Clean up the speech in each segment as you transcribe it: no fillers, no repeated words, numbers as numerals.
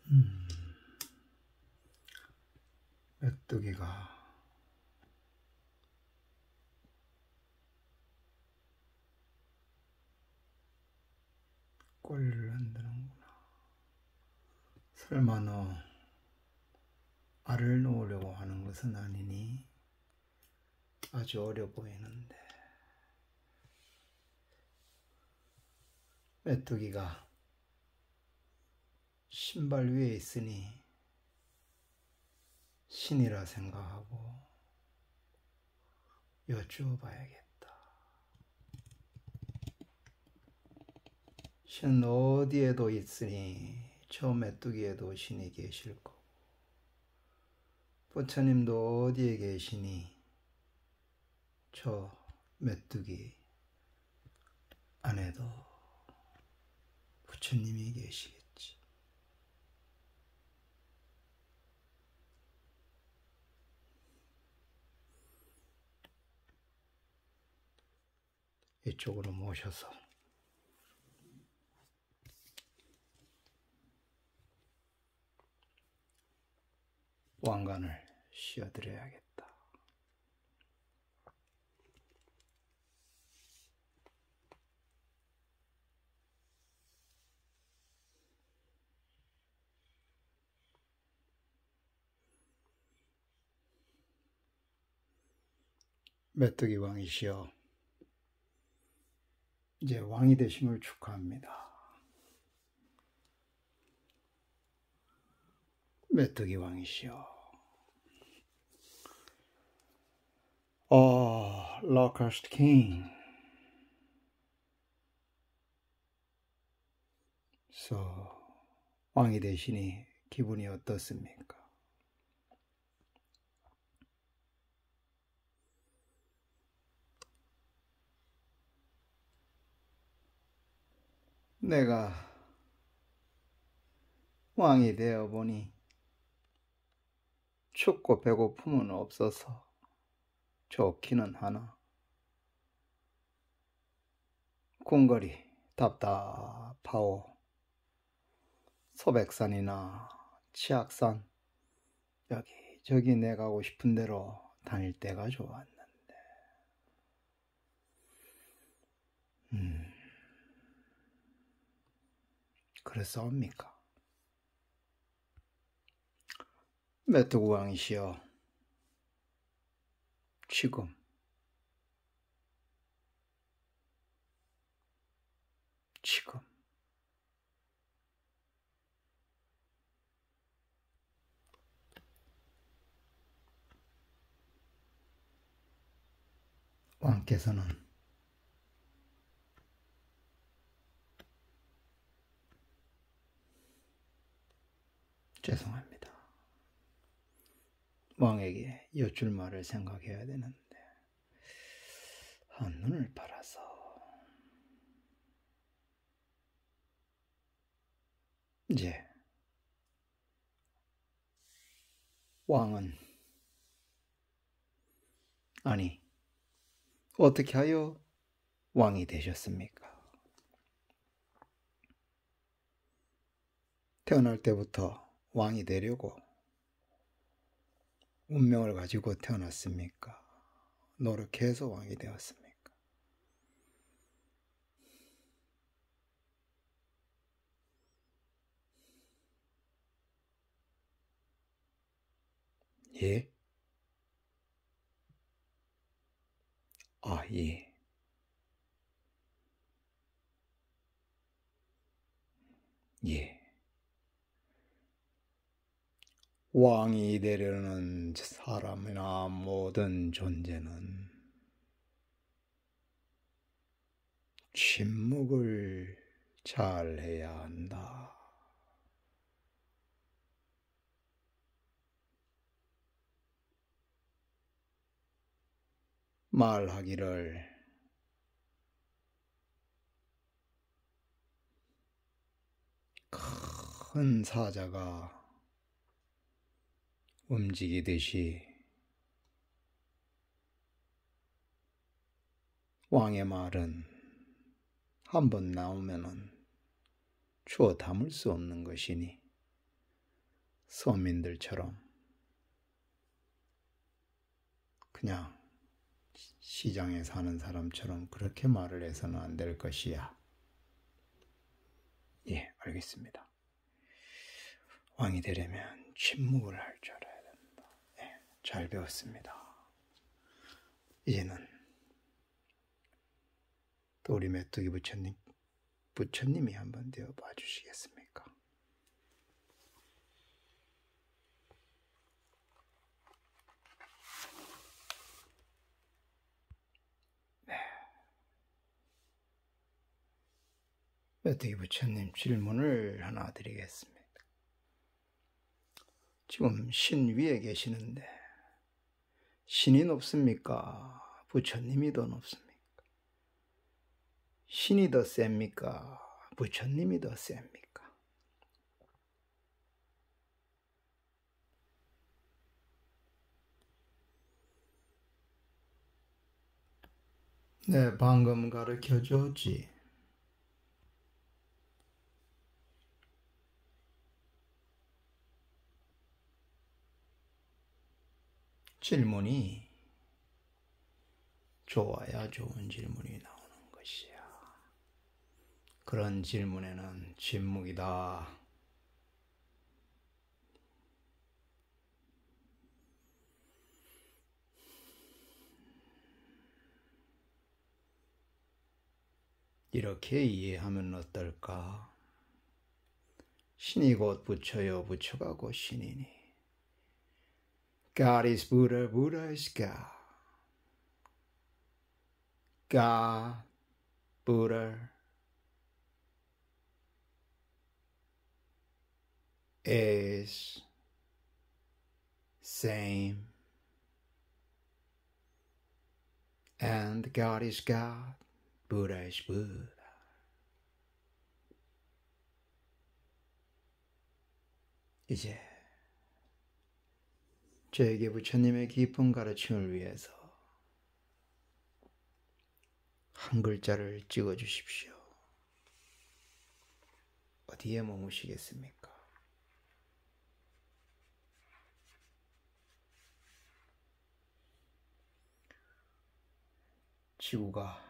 음, 메뚜기가 꼬리를 흔드는구나. 설마 너 알을 놓으려고 하는 것은 아니니? 아주 어려 보이는데. 메뚜기가 신발 위에 있으니 신이라 생각하고 여쭈어 봐야겠다. 신은 어디에도 있으니 저 메뚜기에도 신이 계실 거고, 부처님도 어디에 계시니 저 메뚜기 안에도 부처님이 계시겠지. 이쪽으로 모셔서 왕관을 씌워드려야겠다. 메뚜기 왕이시여, 이제 왕이 되심을 축하합니다. 메뚜기 왕이시여. Locust King. 왕이 되시니 기분이 어떻습니까? 내가 왕이 되어 보니 춥고 배고픔은 없어서 좋기는 하나 궁궐이 답답하오. 소백산이나 치악산 여기저기 내 가고 싶은 대로 다닐 때가 좋았는데. 그랬사옵니까? 메뚜기 왕이시여, 지금 왕께서는 죄송합니다. 왕에게 여쭐 말을 생각해야 되는데 한눈을 팔아서 이제 왕은 아니 어떻게 하여 왕이 되셨습니까? 태어날 때부터 왕이 되려고 운명을 가지고 태어났습니까? 노력해서 왕이 되었습니까? 예? 예. 예. 왕이 되려는 사람이나 모든 존재는 침묵을 잘 해야 한다. 말하기를 큰 사자가 움직이듯이 왕의 말은 한번 나오면은 주워 담을 수 없는 것이니 서민들처럼 그냥 시장에 사는 사람처럼 그렇게 말을 해서는 안 될 것이야. 예, 알겠습니다. 왕이 되려면 침묵을 할 줄 알아야 된다. 예, 잘 배웠습니다. 이제는 또 우리 메뚜기 부처님이 한번 되어 봐 주시겠습니까? 네. 메뚜기 부처님 질문을 하나 드리겠습니다. 지금 신 위에 계시는데 신이 높습니까? 부처님이 더 높습니까? 신이 더 셉니까? 부처님이 더 셉니까? 네, 방금 가르쳐 줬지. 질문이 좋아야 좋은 질문이 나오는 것이야. 그런 질문에는 침묵이다. 이렇게 이해하면 어떨까? 신이 곧 부처요, 부처가 곧 신이니. God is Buddha, Buddha is God. God, Buddha is same. And God is God, Buddha is Buddha. 이제 저에게 부처님의 깊은 가르침을 위해서 한 글자를 찍어 주십시오. 어디에 머무시겠습니까? 지구가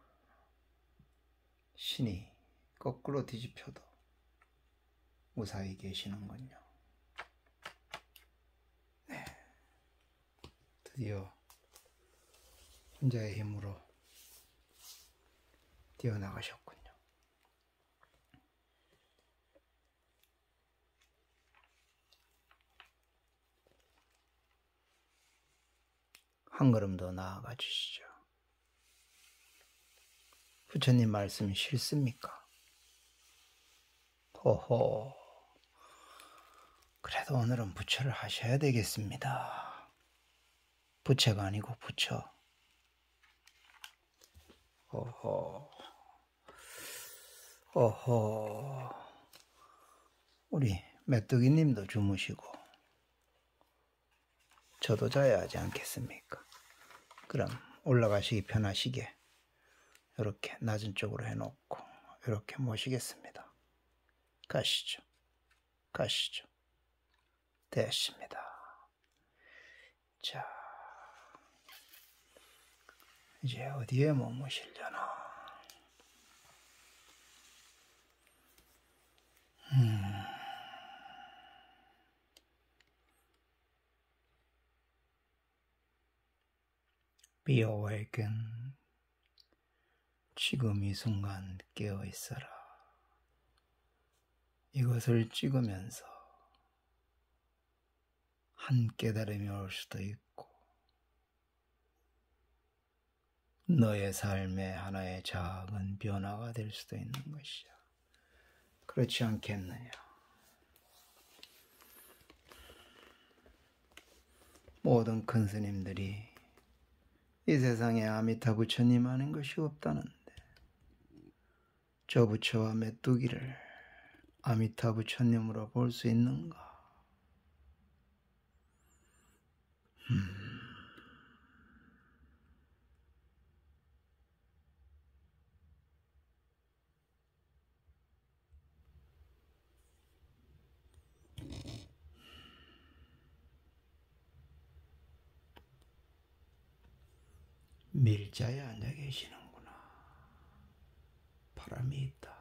신이 거꾸로 뒤집혀도 무사히 계시는군요. 네, 드디어 혼자의 힘으로 뛰어나가셨군요. 한 걸음 더 나아가 주시죠. 부처님 말씀이 싫습니까? 호호, 그래도 오늘은 부처를 하셔야 되겠습니다. 부처가 아니고 부처. 호호, 호호, 우리 메뚜기님도 주무시고 저도 자야 하지 않겠습니까? 그럼 올라가시기 편하시게 이렇게 낮은 쪽으로 해놓고 이렇게 모시겠습니다. 가시죠. 가시죠. 됐습니다. 자, 이제 어디에 머무시려나? Be awakened. 지금 이 순간 깨어 있어라. 이것을 찍으면서 한 깨달음이 올 수도 있고 너의 삶의 하나의 작은 변화가 될 수도 있는 것이야. 그렇지 않겠느냐? 모든 큰 스님들이 이 세상에 아미타 부처님 아닌 것이 없다는데 저 부처와 메뚜기를 아미타 부처님으로 볼 수 있는가? 밀자에 앉아 계시는구나. 바람이 있다.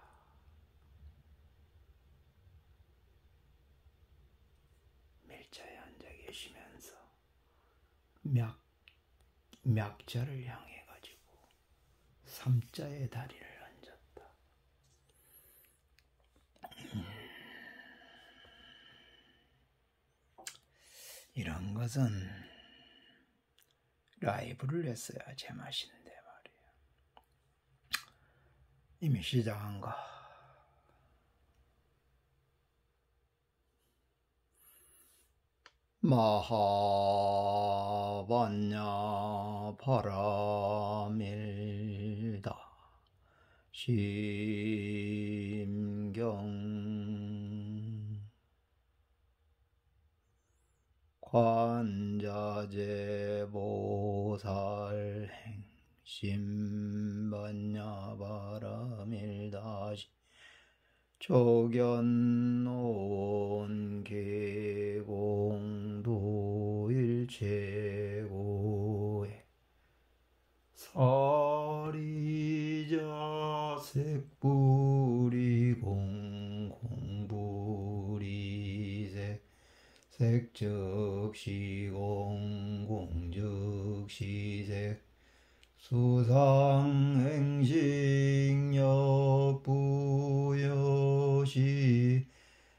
밀자에 앉아 계시면서 맥자를 향해 가지고 삼자의 다리를 얹었다. 이런 것은 라이브를 했어야 제맛인데 말이야. 이미 시작한가? 마하반야 바라밀다 심경 관자재 보살 행심반야 바라밀다시 조견노원 계공도 일체고에 사리자 색불이 공불이색 색즉시공 공즉시색 수상행식역부여시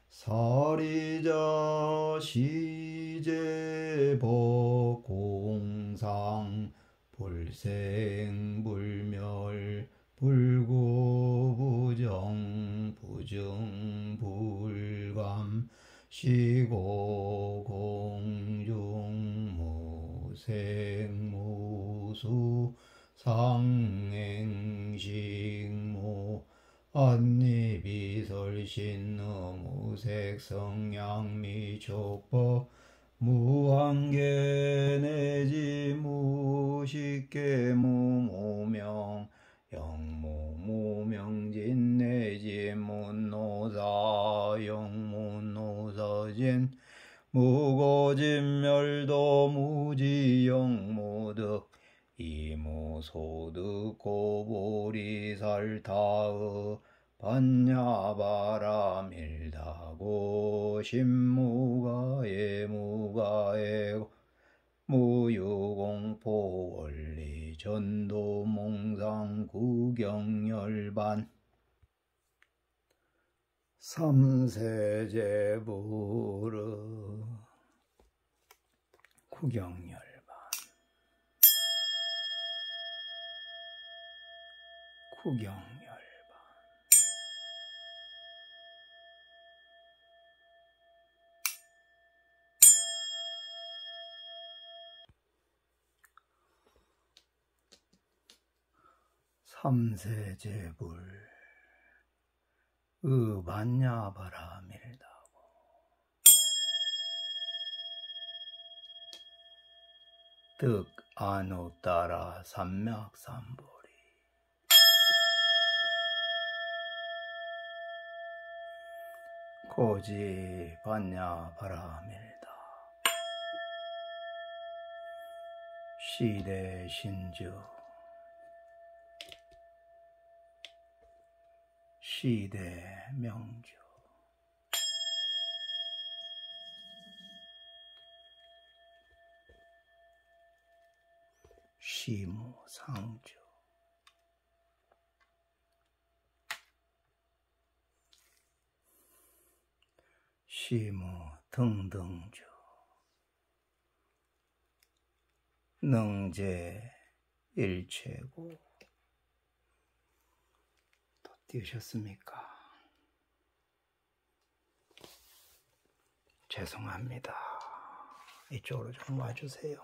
사리자 시제법 공상 불생불멸 불구부정 부증불감 시고공중무생무수 상행식무 안니비설신무색 성양미촉법 무한계내지 무식계무무명 영무무명진내지 문노사 영문노서진 무고진멸도 무지영무득 이무소득 고보리살타의 반야바라밀다고 신무가에 무가에 무유공포 원리 전도 몽상 구경열반 삼세제부르 구경열반 구경열반 삼세제불 의반야바라밀다고 득아누따라 삼맥삼보리 고지 반야바라밀다 시대신주 시대명주 시무상주 시무등등주 능제일체고 또 띄우셨습니까? 죄송합니다. 이쪽으로 좀 와주세요.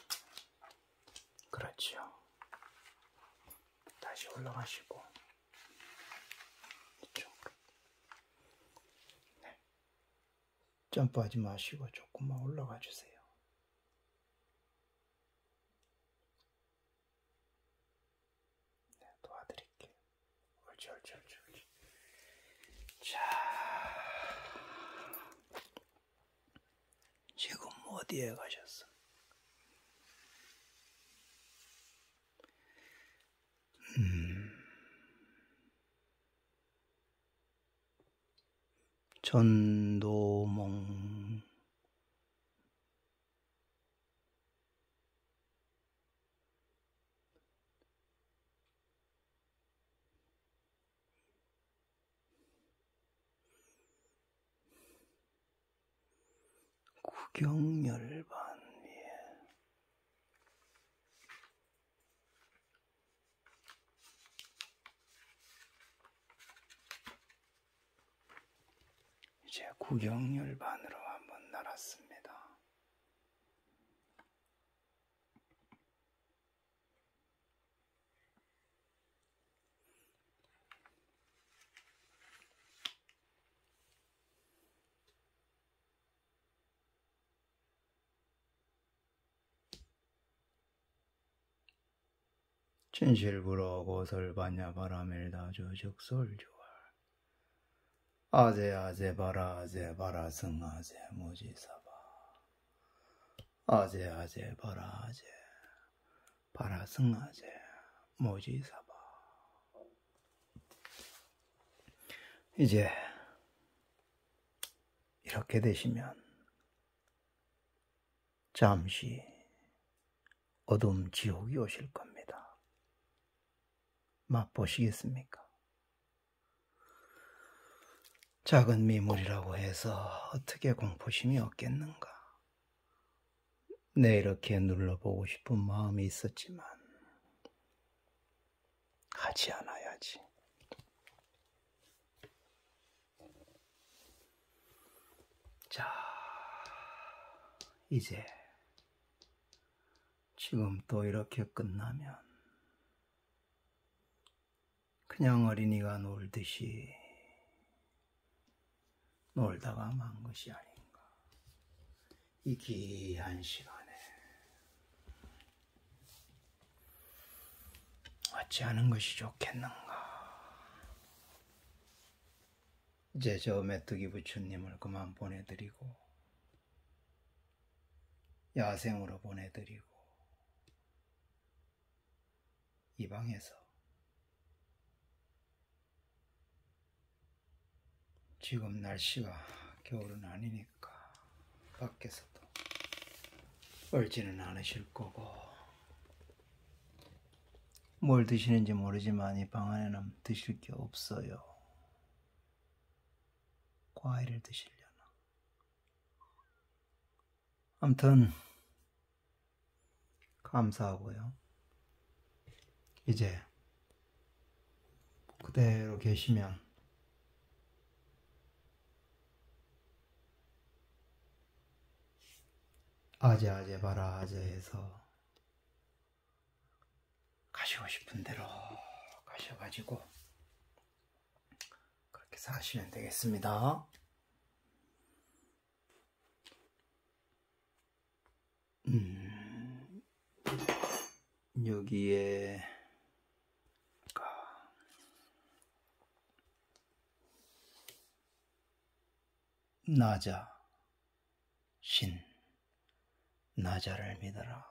그렇죠. 다시 올라가시고 이쪽으로. 네. 점프하지 마시고 조금만 올라가 주세요. 네, 도와드릴게요. 옳지. 자, 지금 어디에 가셨어? 전도몽 구경열반 이제 구경열반으로 한번 날았습니다. 진실부러 고설반야 바라멜다 조적설조할 아제 바라 승아제 모지사바 아제 바라 승아제 모지사바. 이제 이렇게 되시면 잠시 어둠 지옥이 오실 겁니다. 맛보시겠습니까? 작은 미물이라고 해서 어떻게 공포심이 없겠는가? 내 이렇게 눌러보고 싶은 마음이 있었지만 하지 않아야지. 자, 이제 지금 또 이렇게 끝나면 그냥 어린이가 놀듯이 놀다가 만 것이 아닌가. 이 귀한 시간에 어찌하는 것이 좋겠는가. 이제 저 메뚜기 부처님을 그만 보내드리고 야생으로 보내드리고 이 방에서 지금 날씨가 겨울은 아니니까 밖에서도 얼지는 않으실 거고 뭘 드시는지 모르지만 이 방 안에는 드실 게 없어요. 과일을 드시려나. 아무튼 감사하고요. 이제 그대로 계시면 아제 바라 아제 해서 가시고 싶은 대로 가셔가지고 그렇게 사시면 되겠습니다. 여기에 나자 신 나자를 믿어라.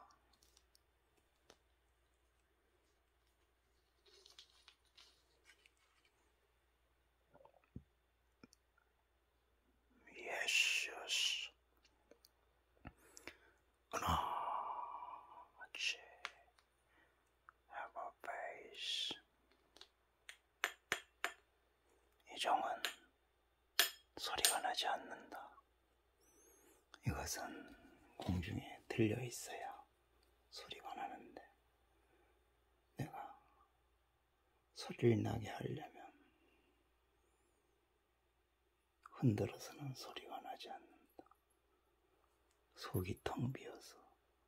예수 그나치 have a face. 이 종은 소리가 나지 않는다. 이것은 공중에 들려 있어야 소리가 나는데 내가 소리를 나게 하려면 흔들어서는 소리가 나지 않는다. 속이 텅 비어서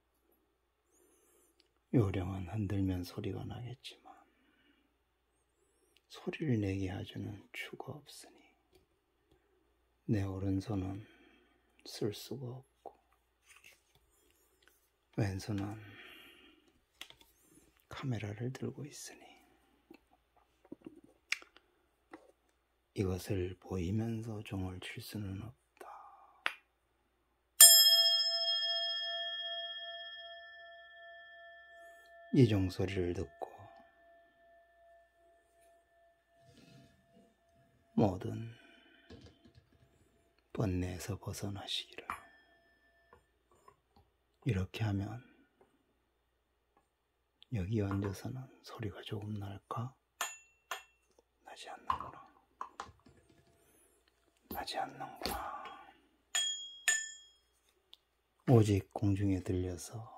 요령은 흔들면 소리가 나겠지만 소리를 내게 해주는 추가 없으니 내 오른손은 쓸 수가 없고 왼손은 카메라를 들고 있으니 이것을 보이면서 종을 칠 수는 없다. 이 종 소리를 듣고 모든 번뇌에서 벗어나시기를. 이렇게 하면 여기 앉아서는 소리가 조금 날까? 나지 않는구나. 나지 않는구나. 오직 공중에 들려서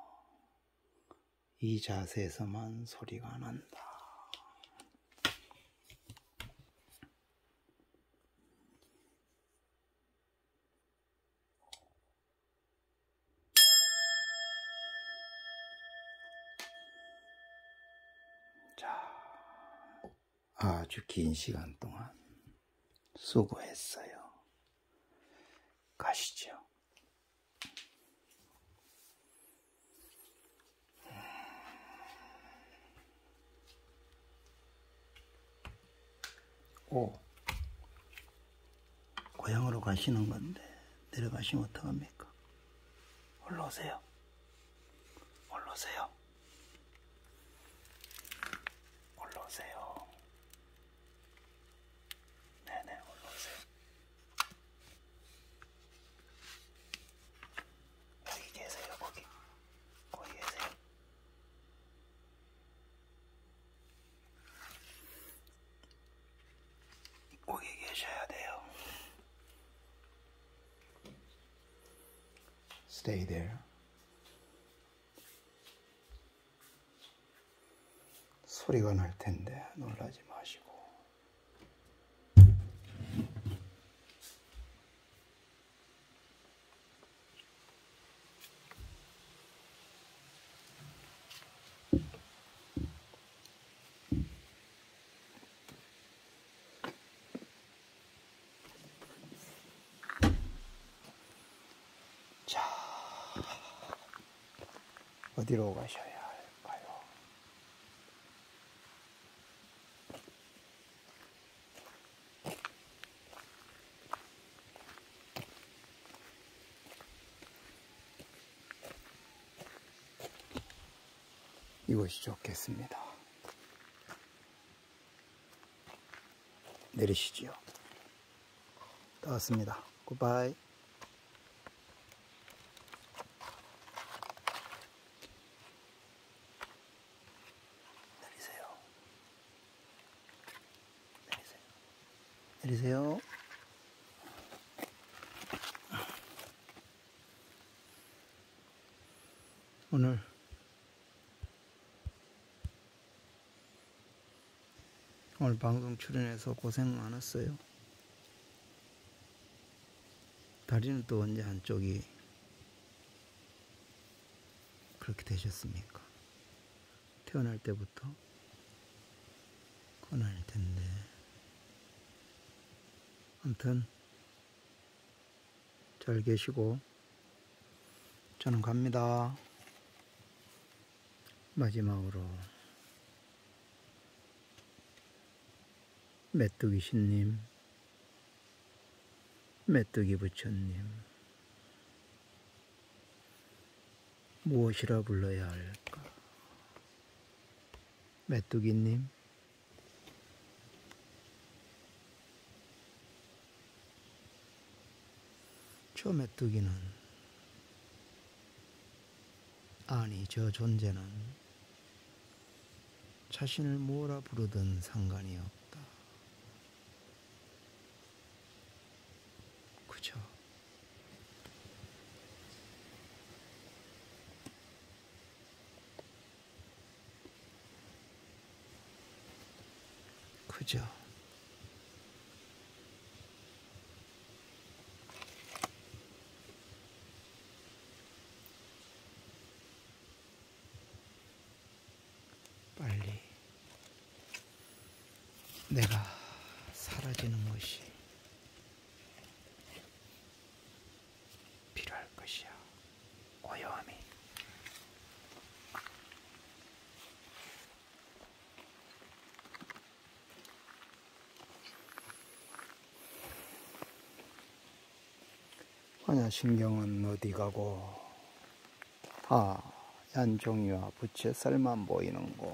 이 자세에서만 소리가 난다. 자, 아주 긴 시간 동안 수고했어요. 가시죠. 고향으로 가시는 건데 내려가시면 어떡합니까? 올라오세요. 올라오세요. 올라오세요. 네네, 올라오세요. 거기 계세요. 거기 계세요. 거기 계셔야 돼요. Stay there. 소리가 날 텐데 놀라지 마시고. 자, 어디로 가셔야 할까요? 이곳이 좋겠습니다. 내리시지요. 다 왔습니다. 굿바이. 내리세요. 내리세요. 내리세요. 오늘 방송 출연해서 고생 많았어요. 다리는 또 언제 한쪽이 그렇게 되셨습니까? 태어날 때부터? 그건 아닐 텐데. 아무튼 잘 계시고 저는 갑니다. 마지막으로 메뚜기 신님, 메뚜기 부처님, 무엇이라 불러야 할까? 메뚜기님, 저 메뚜기는, 아니 저 존재는 자신을 뭐라 부르든 상관이 없다. 그죠? 그죠? 빨리 내가 사라지는 것이 필요할 것이야. 고요함이. 환야신경은 어디 가고, 얀종이와 부채 쌀만 보이는 곳.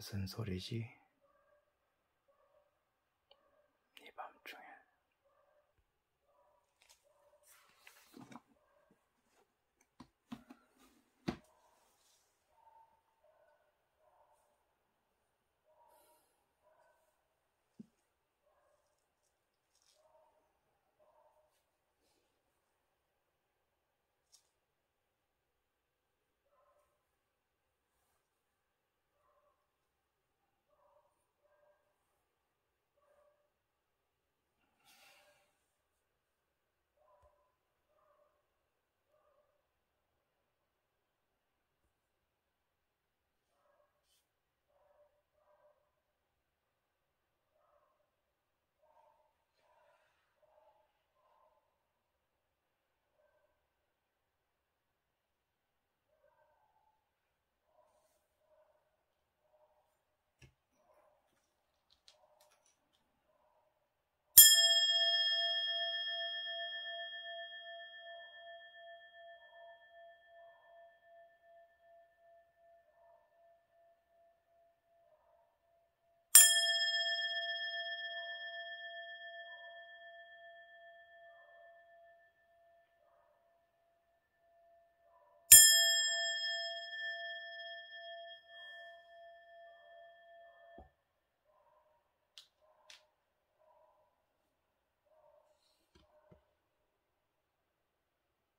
무슨 소리지?